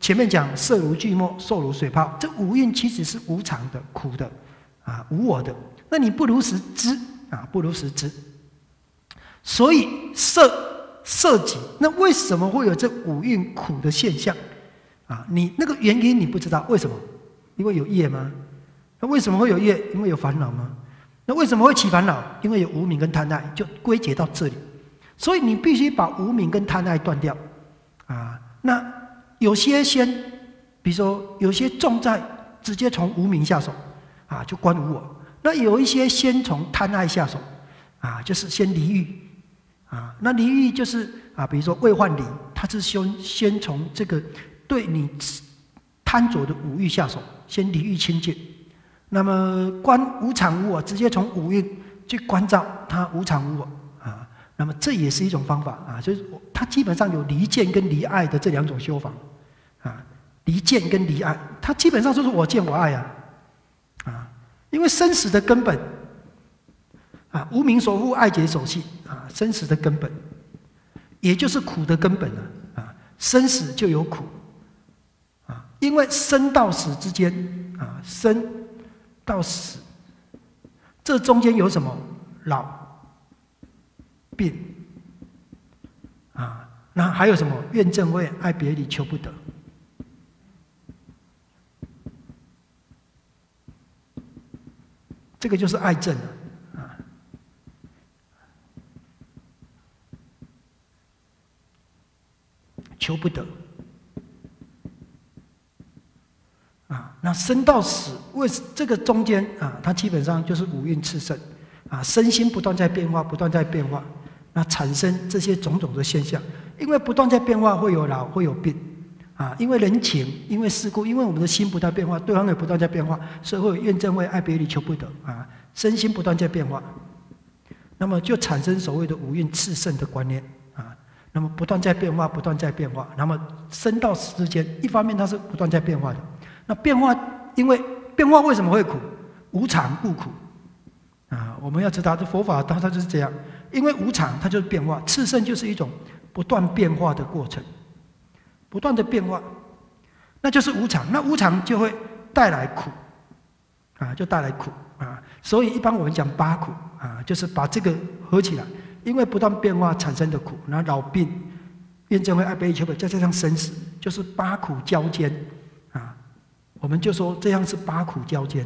前面讲色如巨墨，受如水泡，这五蕴其实是无常的、苦的，啊，无我的。那你不如实知啊，不如实知。所以色色己，那为什么会有这五蕴苦的现象？啊，你那个原因你不知道，为什么？因为有业吗？那为什么会有业？因为有烦恼吗？那为什么会起烦恼？因为有无明跟贪爱，就归结到这里。所以你必须把无明跟贪爱断掉，啊，那有些先，比如说有些重在直接从无明下手，啊，就观无我。那有一些先从贪爱下手，啊，就是先离欲，啊，那离欲就是啊，比如说未患离，它是先先从这个对你贪着的五欲下手，先离欲清净。那么观无常无我，直接从五蕴去关照它无常无我，啊，那么这也是一种方法啊，就是它基本上有离见跟离爱的这两种修法，啊，离见跟离爱，它基本上就是我见我爱啊，啊，因为生死的根本，啊，无明所缚，爱结所系，啊，生死的根本，也就是苦的根本啊，啊，生死就有苦，啊，因为生到死之间，啊，生到死，这中间有什么？老、病，啊，那还有什么？怨憎会、爱别离、求不得。这个就是爱憎啊，求不得。啊，那生到死，为这个中间啊，它基本上就是五蕴炽盛，啊，身心不断在变化，不断在变化，那产生这些种种的现象。因为不断在变化，会有老，会有病，啊，因为人情，因为事故，因为我们的心不断变化，对方也不断在变化，所以会有怨憎会、爱别离、求不得，啊，身心不断在变化，那么就产生所谓的五蕴炽盛的观念，啊，那么不断在变化，不断在变化，那么生到死之间，一方面它是不断在变化的。那变化，因为变化为什么会苦？无常故苦，啊，我们要知道，这佛法它它就是这样，因为无常，它就是变化，炽盛就是一种不断变化的过程，不断的变化，那就是无常，那无常就会带来苦，啊，就带来苦啊，所以一般我们讲八苦啊，就是把这个合起来，因为不断变化产生的苦，然后老病、怨憎会、爱别离、求不得，再加上生死，就是八苦交间。我们就说这样是八苦交间，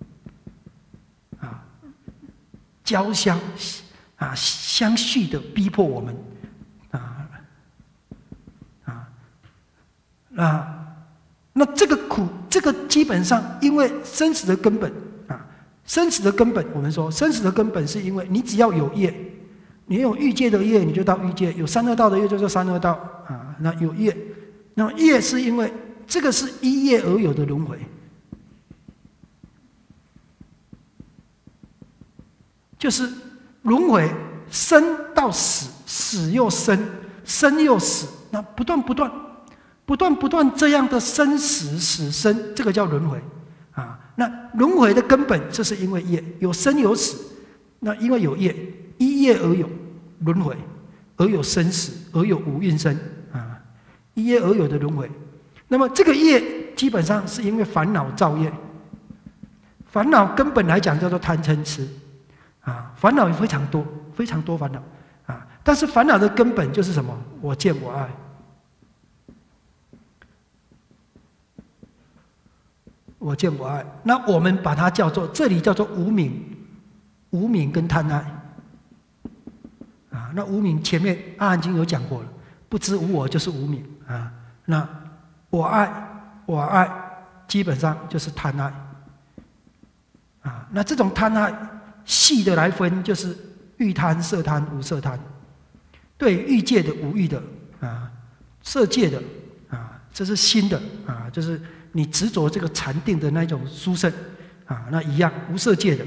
啊，交相啊相续的逼迫我们，啊啊，那那这个苦，这个基本上因为生死的根本啊，生死的根本，我们说生死的根本是因为你只要有业，你有欲界的业，你就到欲界；有三恶道的业，就到三恶道啊。那有业，那业是因为。这个是依业而有的轮回，就是轮回，生到死，死又生，生又死，那不断不断，不断不断这样的生死死生，这个叫轮回啊。那轮回的根本，这是因为业，有生有死，那因为有业，依业而有轮回，而有生死，而有无蕴生啊，依业而有的轮回。那么这个业基本上是因为烦恼造业，烦恼根本来讲叫做贪嗔痴，啊，烦恼也非常多，非常多烦恼，啊，但是烦恼的根本就是什么？我见我爱，我见我爱。那我们把它叫做，这里叫做无明，无明跟贪爱，啊，那无明前面阿含经有讲过了，不知无我就是无明啊，那。我爱，我爱，基本上就是贪爱，啊，那这种贪爱细的来分，就是欲贪、色贪、无色贪。对欲界的、无欲的，啊，色界的，啊，这是心的，啊，就是你执着这个禅定的那种殊胜，啊，那一样无色界的，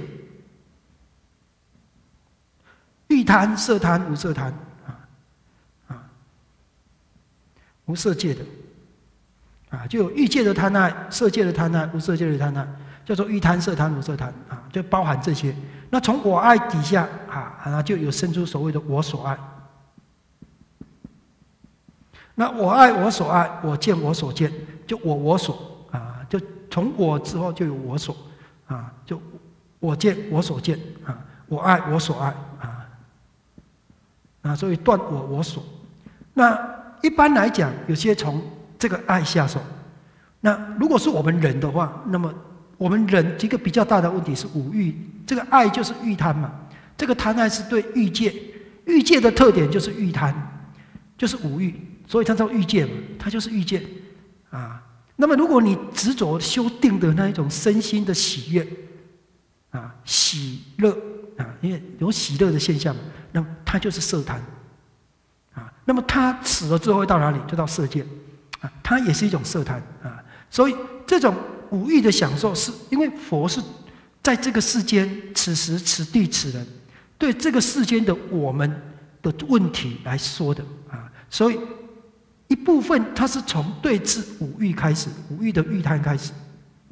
欲贪、色贪、无色贪，啊，啊，无色界的。啊，就有欲界的贪爱、色界的贪爱、无色界的贪爱，叫做欲贪、色贪、无色贪啊，就包含这些。那从我爱底下啊，那就有生出所谓的我所爱。那我爱我所爱，我见我所见， 就我我所啊，就从我之后就有我所啊，就我见我所见啊，我爱我所爱啊，啊，所以断我我所。那一般来讲，有些从这个爱下手。那如果是我们人的话，那么我们人一个比较大的问题是五欲，这个爱就是欲贪嘛。这个贪爱是对欲界，欲界的特点就是欲贪，就是五欲，所以它叫欲界嘛，它就是欲界啊。那么如果你执着修定的那一种身心的喜悦啊、喜乐啊，因为有喜乐的现象嘛，那么它就是色贪啊。那么它死了之后会到哪里？就到色界啊，它也是一种色贪啊。所以这种五欲的享受，是因为佛是在这个世间，此时此地此人，对这个世间的我们的问题来说的啊。所以一部分它是从对治五欲开始，五欲的欲贪开始。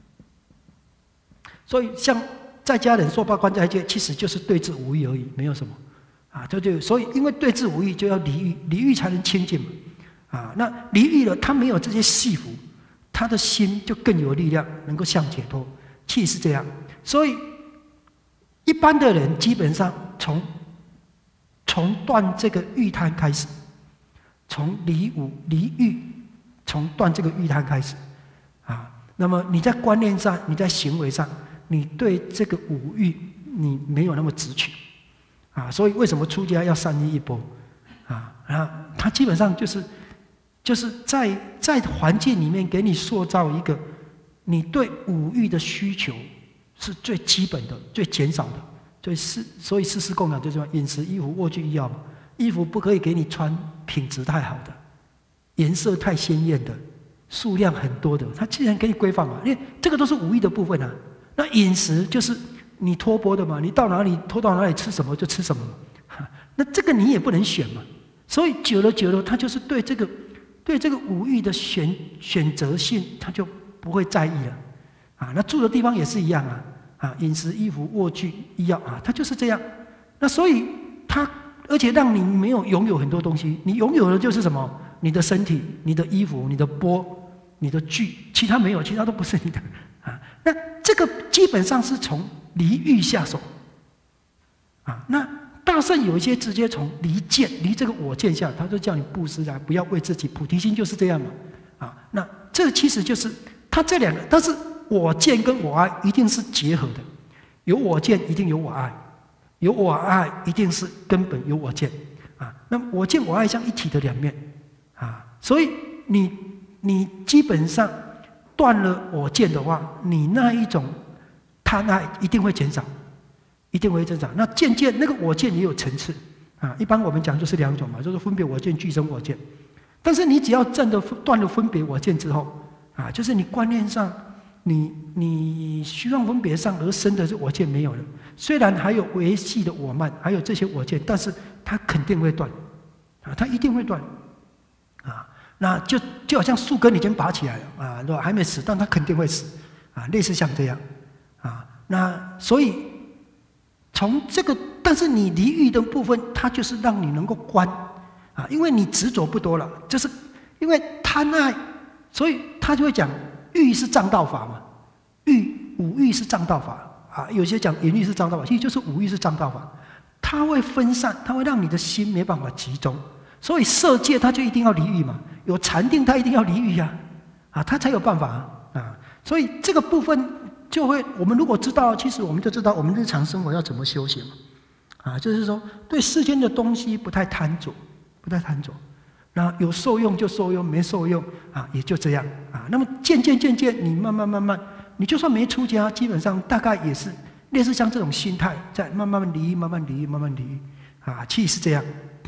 所以像在家人说八关斋戒，其实就是对治五欲而已，没有什么啊。这就所以因为对治五欲就要离欲，离欲才能清净嘛啊。那离欲了，他没有这些系缚。他的心就更有力量，能够向解脱。气是这样，所以一般的人基本上从从断这个欲贪开始，从离五离欲，从断这个欲贪开始啊。那么你在观念上，你在行为上，你对这个五欲你没有那么执取啊。所以为什么出家要三衣一钵啊？啊，他基本上就是。就是在在环境里面给你塑造一个，你对五欲的需求是最基本的、最减少的。所以四所以四施供养就是饮食、衣服、卧具、医药嘛。衣服不可以给你穿品质太好的、颜色太鲜艳的、数量很多的，它既然给你规范嘛，因为这个都是五欲的部分啊。那饮食就是你托钵的嘛，你到哪里托到哪里吃什么就吃什么嘛。那这个你也不能选嘛。所以久了久了，他就是对这个。对这个五欲的选选择性，他就不会在意了，啊，那住的地方也是一样啊，啊，饮食、衣服、卧具、医药啊，他就是这样。那所以他，而且让你没有拥有很多东西，你拥有的就是什么？你的身体、你的衣服、你的钵、你的具，其他没有，其他都不是你的啊。那这个基本上是从离欲下手，啊，那。大圣有一些直接从离见、离这个我见下，他就叫你布施啊，不要为自己。菩提心就是这样嘛，啊，那这其实就是他这两个，但是我见跟我爱一定是结合的，有我见一定有我爱，有我爱一定是根本有我见啊。那我见我爱像一体的两面啊，所以你你基本上断了我见的话，你那一种贪爱一定会减少。一定会增长。那渐渐那个我见也有层次啊，一般我们讲就是两种嘛，就是分别我见、俱生我见。但是你只要证的断了分别我见之后啊，就是你观念上，你你虚妄分别上而生的是我见没有了，虽然还有维系的我慢，还有这些我见，但是它肯定会断啊，它一定会断啊。那就就好像树根已经拔起来了啊，对吧？还没死，但它肯定会死啊，类似像这样啊。那所以。从这个，但是你离欲的部分，它就是让你能够观啊，因为你执着不多了，就是因为贪爱，所以他就会讲欲是障道法嘛，欲五欲是障道法啊，有些讲淫欲是障道法，其实就是五欲是障道法，它会分散，它会让你的心没办法集中，所以色界它就一定要离欲嘛，有禅定它一定要离欲呀，啊，它才有办法啊，所以这个部分。就会，我们如果知道，其实我们就知道我们日常生活要怎么修行嘛，啊，就是说对世间的东西不太贪着，不太贪着，然后有受用就受用，没受用啊，也就这样啊。那么渐渐渐渐，你慢慢慢慢，你就算没出家，基本上大概也是类似像这种心态，在慢慢离，慢慢离，慢慢离，啊，其实是这样。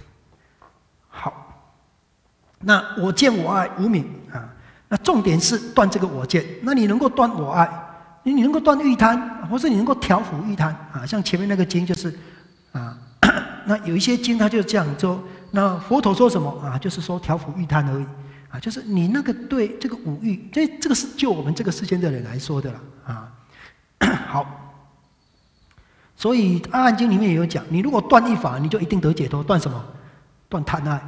好，那我见我爱无明啊，那重点是断这个我见，那你能够断我爱。你你能够断欲贪，或是你能够调伏欲贪啊？像前面那个经就是啊，那有一些经它就这样说。那佛陀说什么啊？就是说调伏欲贪而已啊，就是你那个对这个五欲，这这个是就我们这个世间的人来说的了啊。好，所以《阿含经》里面也有讲，你如果断一法，你就一定得解脱。断什么？断贪爱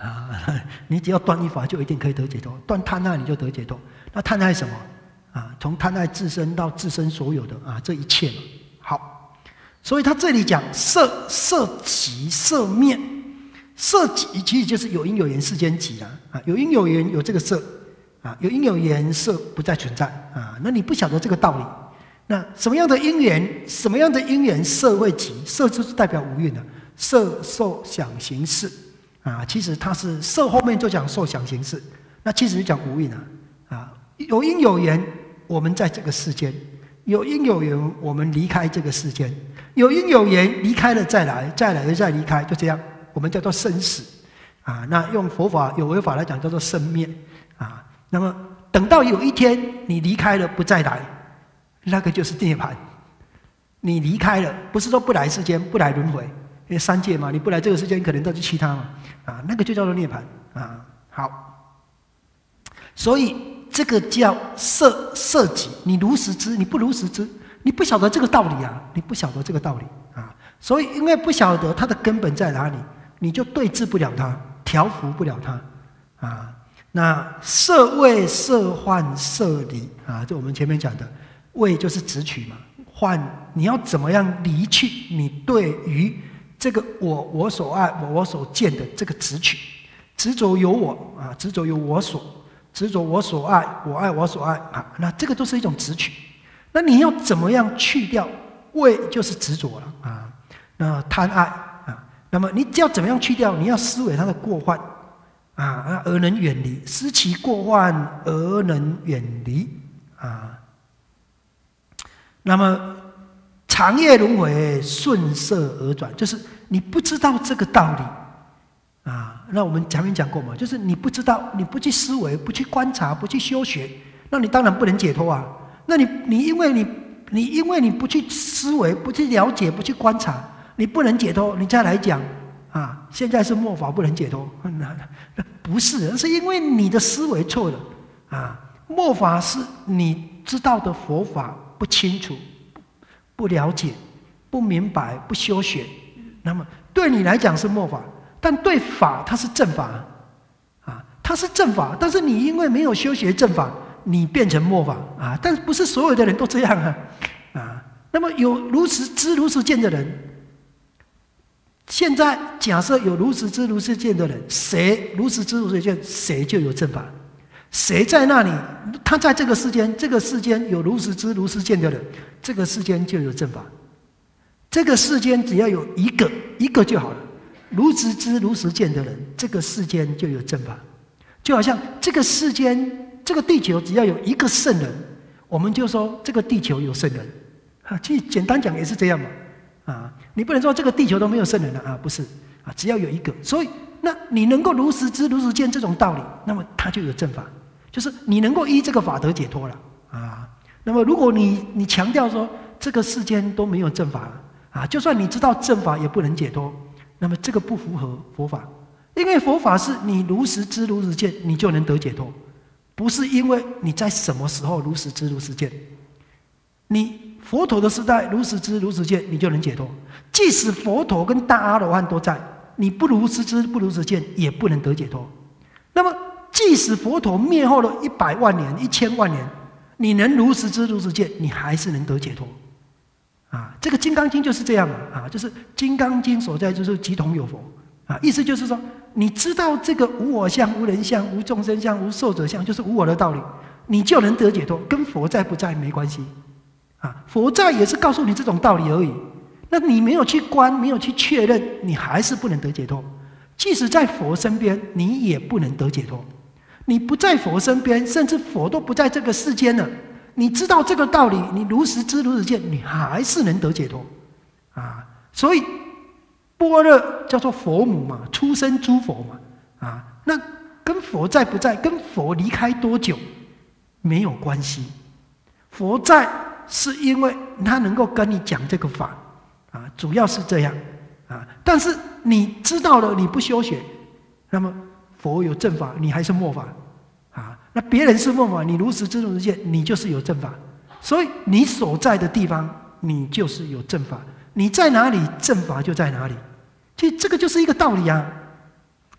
啊，你只要断一法，就一定可以得解脱。断贪爱，你就得解脱。那贪爱什么？啊，从贪爱自身到自身所有的啊，这一切嘛。好，所以他这里讲色色即色灭，色即其实就是有因有缘世间即啦。啊，有因有缘有这个色，啊，有因有缘色不再存在啊。那你不晓得这个道理，那什么样的因缘，什么样的因缘色会即？色就是代表五蕴的，色受想行识啊。其实它是色后面就讲受想行识，那其实就讲五蕴啊。啊，有因有缘。我们在这个世间有因有缘，我们离开这个世间，有因有缘离开了再来，再来了再离开，就这样，我们叫做生死啊。那用佛法有为法来讲，叫做生灭啊。那么等到有一天你离开了不再来，那个就是涅槃。你离开了，不是说不来世间，不来轮回，因为三界嘛，你不来这个世间，可能到去其他嘛啊，那个就叫做涅槃啊。好，所以。这个叫色色即，你如实知，你不如实知，你不晓得这个道理啊，你不晓得这个道理啊，所以因为不晓得它的根本在哪里，你就对治不了它，调伏不了它啊。那色位、色幻、色离啊，这我们前面讲的，位就是执取嘛，幻你要怎么样离去你对于这个我我所爱、我我所见的这个执取，执着有我啊，执着有我所。执着我所爱，我爱我所爱啊，那这个都是一种执取。那你要怎么样去掉？为就是执着了啊，那贪爱啊，那么你只要怎么样去掉？你要思维它的过患啊，而能远离，思其过患而能远离啊。那么长夜轮回，顺色而转，就是你不知道这个道理。啊，那我们前面讲过嘛，就是你不知道，你不去思维，不去观察，不去修学，那你当然不能解脱啊。那你你因为你你因为你不去思维，不去了解，不去观察，你不能解脱。你再来讲啊，现在是末法不能解脱，那那不是，是因为你的思维错了啊。末法是你知道的佛法不清楚、不了解、不明白、不修学，那么对你来讲是末法。但对法它是正法啊，它是正法，但是你因为没有修学正法，你变成末法啊。但是不是所有的人都这样啊啊？那么有如实知如实见的人，现在假设有如实知如实见的人，谁如实知如实见，谁就有正法。谁在那里，他在这个世间，这个世间有如实知如实见的人，这个世间就有正法。这个世间只要有一个一个就好了。如实知如实见的人，这个世间就有正法。就好像这个世间，这个地球只要有一个圣人，我们就说这个地球有圣人。啊，其实简单讲也是这样嘛。啊，你不能说这个地球都没有圣人了啊，不是啊，只要有一个。所以，那你能够如实知如实见这种道理，那么它就有正法，就是你能够依这个法得解脱了啊。那么，如果你你强调说这个世间都没有正法啊，就算你知道正法也不能解脱。那么这个不符合佛法，因为佛法是你如实知如实见，你就能得解脱，不是因为你在什么时候如实知如实见。你佛陀的时代如实知如实见，你就能解脱。即使佛陀跟大阿罗汉都在，你不如实知不如实见，也不能得解脱。那么即使佛陀灭后了一百万年、一千万年，你能如实知如实见，你还是能得解脱。啊，这个《金刚经》就是这样嘛，啊，就是《金刚经》所在就是即同有佛，啊，意思就是说，你知道这个无我相、无人相、无众生相、无寿者相，就是无我的道理，你就能得解脱，跟佛在不在没关系，啊，佛在也是告诉你这种道理而已，那你没有去观，没有去确认，你还是不能得解脱。即使在佛身边，你也不能得解脱。你不在佛身边，甚至佛都不在这个世间了。你知道这个道理，你如实知如实见，你还是能得解脱，啊！所以般若叫做佛母嘛，出生诸佛嘛，啊，那跟佛在不在，跟佛离开多久没有关系。佛在是因为他能够跟你讲这个法，啊，主要是这样，啊，但是你知道了，你不修学，那么佛有正法，你还是末法。啊，那别人是末法，你如实知如实见，你就是有正法。所以你所在的地方，你就是有正法。你在哪里，正法就在哪里。其实这个就是一个道理啊！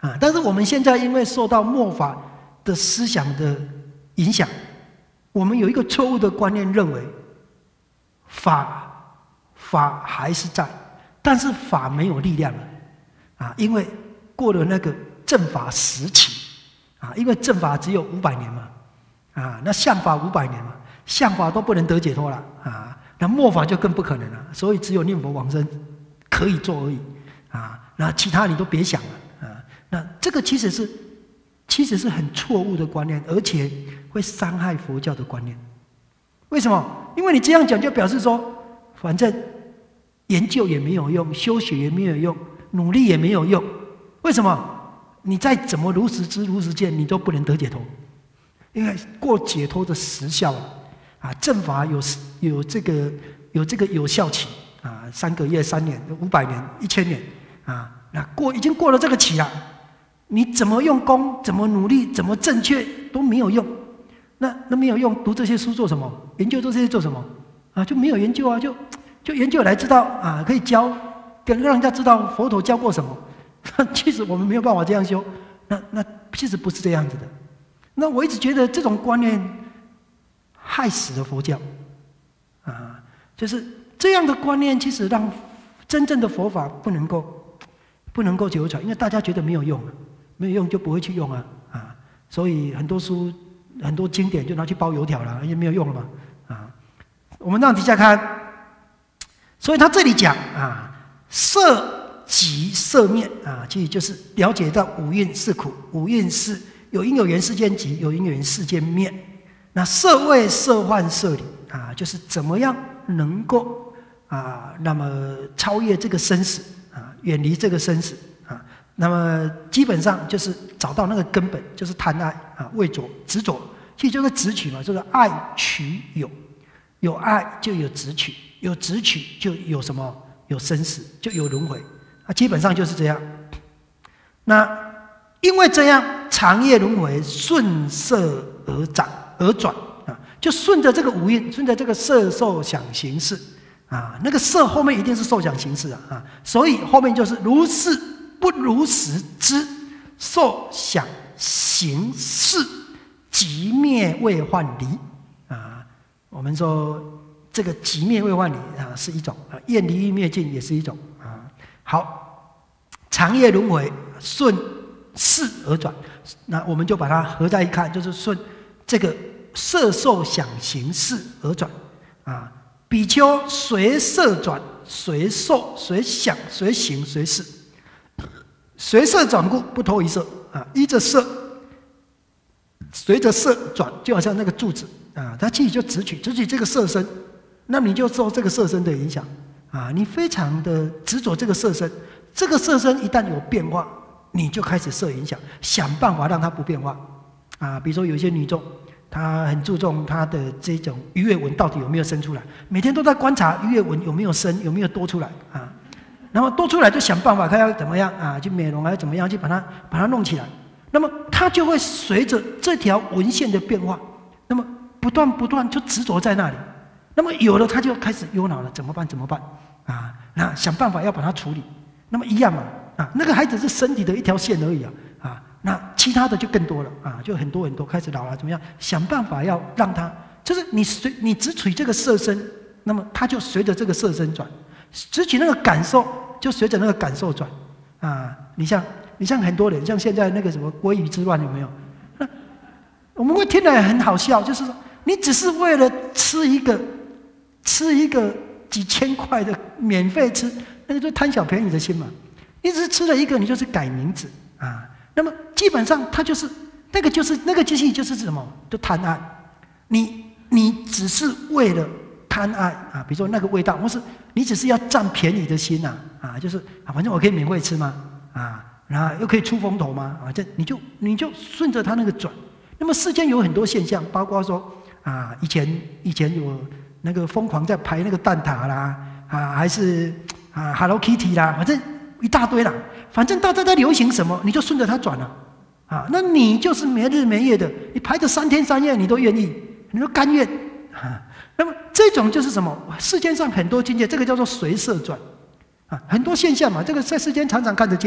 啊。但是我们现在因为受到末法的思想的影响，我们有一个错误的观念，认为法法还是在，但是法没有力量了啊，因为过了那个正法时期啊，因为正法只有五百年嘛啊，那相法五百年嘛，相法都不能得解脱了啊，那末法就更不可能了，所以只有念佛往生可以做而已啊，那其他你都别想了啊，那这个其实是其实是很错误的观念，而且会伤害佛教的观念。为什么？因为你这样讲，就表示说，反正研究也没有用，修学也没有用，努力也没有用。为什么？你再怎么如实知、如实见，你都不能得解脱，因为过解脱的时效了啊！正法有有这个有这个有效期啊，三个月、三年、五百年、一千年啊，那过已经过了这个期了。你怎么用功，怎么努力，怎么正确都没有用，那那没有用，读这些书做什么？研究这些做什么？啊，就没有研究啊，就就研究来知道啊，可以教，跟让人家知道佛陀教过什么。其实我们没有办法这样修，那那其实不是这样子的。那我一直觉得这种观念害死了佛教，啊，就是这样的观念，其实让真正的佛法不能够不能够流传，因为大家觉得没有用。没有用就不会去用啊啊！所以很多书、很多经典就拿去包油条了，因为没有用了嘛啊！我们让底下看，所以他这里讲啊，色即色灭啊，其实就是了解到五蕴是苦，五蕴是有因有缘世间集，有因有缘世间灭。那色位、色幻、色理啊，就是怎么样能够啊，那么超越这个生死啊，远离这个生死。那么基本上就是找到那个根本，就是贪爱啊、畏着、执着，其实就是执取嘛，就是爱取有，有爱就有执取，有执取就有什么？有生死，就有轮回啊，基本上就是这样。那因为这样，长夜轮回顺色而转而转啊，就顺着这个五蕴，顺着这个色受想行识啊，那个色后面一定是受想行识啊啊，所以后面就是如是。不如实知受想行识即灭未幻离啊！我们说这个即灭未幻离啊是一种啊，厌离欲灭尽也是一种啊。好，长夜轮回顺势而转，那我们就把它合在一看，就是顺这个色受想行识而转啊。比丘随色转，随受，随想，随行，随识。随色转故，不脱于色啊！依着色，随着色转，就好像那个柱子啊，它其实就直取直取这个色身，那你就受这个色身的影响啊！你非常的执着这个色身，这个色身一旦有变化，你就开始受影响，想办法让它不变化啊！比如说有一些女众，她很注重她的这种鱼尾纹到底有没有生出来，每天都在观察鱼尾纹有没有生，有没有多出来啊！然后多出来就想办法看要怎么样啊，去美容还是怎么样去把它把它弄起来。那么它就会随着这条纹线的变化，那么不断不断就执着在那里。那么有了它就开始忧恼了，怎么办？怎么办？啊，那想办法要把它处理。那么一样嘛，啊，那个孩子是身体的一条线而已啊，啊，那其他的就更多了啊，就很多很多开始老了怎么样？想办法要让它，就是你随你只取这个色身，那么它就随着这个色身转。只取那个感受，就随着那个感受转啊！你像你像很多人，像现在那个什么鲑鱼之乱有没有？那我们会听来很好笑，就是说你只是为了吃一个吃一个几千块的免费吃，那个就贪小便宜的心嘛。你只是吃了一个，你就是改名字啊。那么基本上它就是那个就是那个机器就是什么？就贪爱。你你只是为了。贪爱啊，比如说那个味道，或是你只是要占便宜的心呐啊，就是啊，反正我可以免费吃吗？啊，然后又可以出风头吗？啊，这你就你就顺着它那个转。那么世间有很多现象，包括说啊，以前以前有那个疯狂在排那个蛋挞啦，啊，还是啊 Hello Kitty 啦，反正一大堆啦。反正大家在流行什么，你就顺着它转了啊。那你就是没日没夜的，你排个三天三夜，你都愿意，你都甘愿啊。那么这种就是什么？世间上很多境界，这个叫做随色转啊，很多现象嘛，这个在世间常常看得见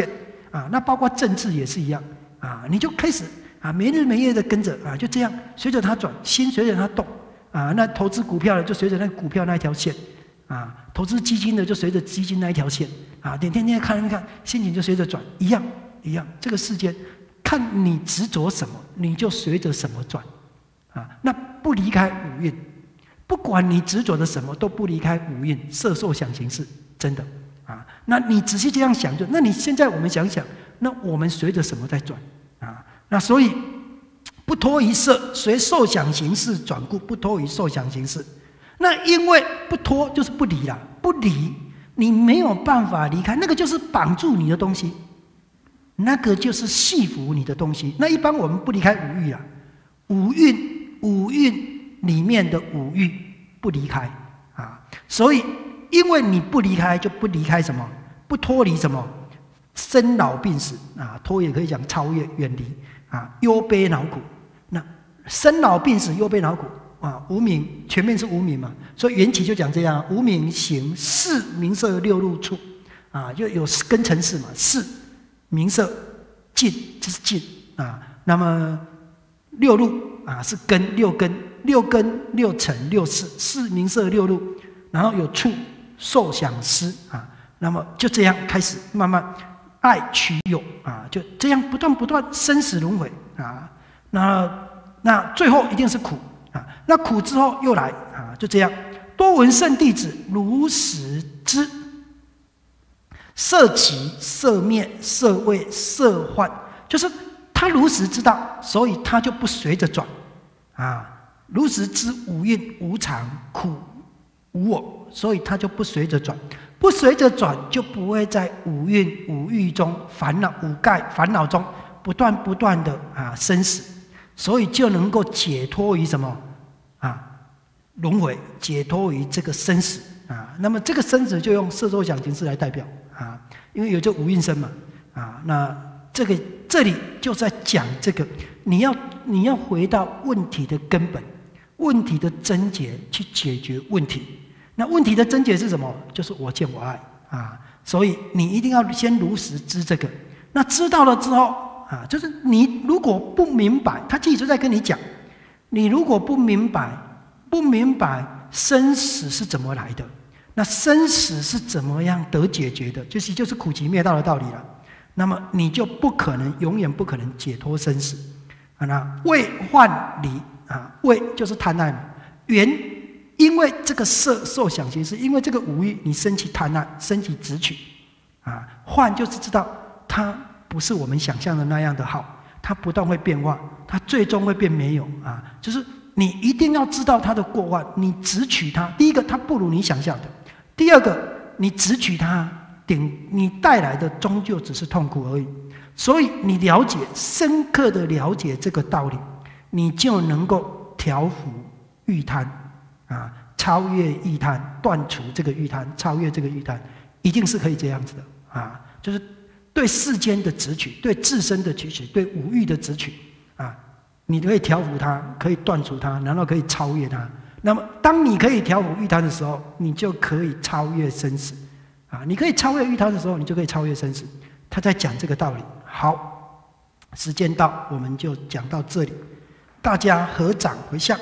啊，那包括政治也是一样啊，你就开始啊，没日没夜的跟着啊，就这样随着它转，心随着它动啊。那投资股票的就随着那股票那一条线啊，投资基金的就随着基金那一条线啊，你天天看一看，心情就随着转，一样一样。这个世间，看你执着什么，你就随着什么转啊。那不离开五蕴，不管你执着的什么，都不离开五蕴，色受想行识，真的。啊，那你仔细这样想就，那你现在我们想想，那我们随着什么在转啊？那所以不脱于色，随受想行识转故，不脱于受想行识。那因为不脱就是不离啦，不离你没有办法离开，那个就是绑住你的东西，那个就是系服你的东西。那一般我们不离开五欲啦，五蕴五蕴里面的五欲不离开啊，所以。因为你不离开，就不离开什么？不脱离什么？生老病死啊，脱也可以讲超越、远离啊，忧悲恼苦。那生老病死、忧悲恼苦啊，无明全面是无明嘛，所以缘起就讲这样：无明行识名色六入处啊，就有根尘识嘛，识名色境就是境啊，那么六入啊是根六根六根六尘六识识名色六入，然后有处。受想思啊，那么就这样开始慢慢爱取有啊，就这样不断不断生死轮回啊，那那最后一定是苦啊，那苦之后又来啊，就这样。多闻圣弟子如实知，色起色灭色位色幻，就是他如实知道，所以他就不随着转啊，如实知五蕴无常苦无我。所以他就不随着转，不随着转，就不会在五蕴五欲中烦恼五盖烦恼中不断不断的啊生死，所以就能够解脱于什么啊轮回，解脱于这个生死啊。那么这个生死就用色受想行识来代表啊，因为有这五蕴生嘛啊。那这个这里就在讲这个，你要你要回到问题的根本，问题的症结去解决问题。那问题的症结是什么？就是我见我爱啊，所以你一定要先如实知这个。那知道了之后啊，就是你如果不明白，他自己就在跟你讲，你如果不明白，不明白生死是怎么来的，那生死是怎么样得解决的，就是就是苦集灭道的道理了。那么你就不可能，永远不可能解脱生死啊。那为幻离啊，为就是贪爱嘛，缘。因为这个色受想行识，因为这个五欲，你升起贪爱，升起执取，啊，幻就是知道它不是我们想象的那样的好，它不断会变化，它最终会变没有啊。就是你一定要知道它的过患，你执取它，第一个它不如你想象的，第二个你执取它，顶你带来的终究只是痛苦而已。所以你了解深刻的了解这个道理，你就能够调伏欲贪。啊，超越欲贪，断除这个欲贪，超越这个欲贪，一定是可以这样子的啊！就是对世间的执取，对自身的执取，对五欲的执取啊，你可以调伏它，可以断除它，然后可以超越它。那么，当你可以调伏欲贪的时候，你就可以超越生死啊！你可以超越欲贪的时候，你就可以超越生死。他在讲这个道理。好，时间到，我们就讲到这里，大家合掌回向。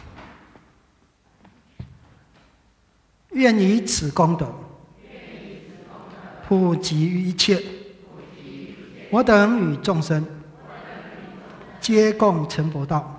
愿以此功德，普及于一切，我等与众生，皆共成佛道。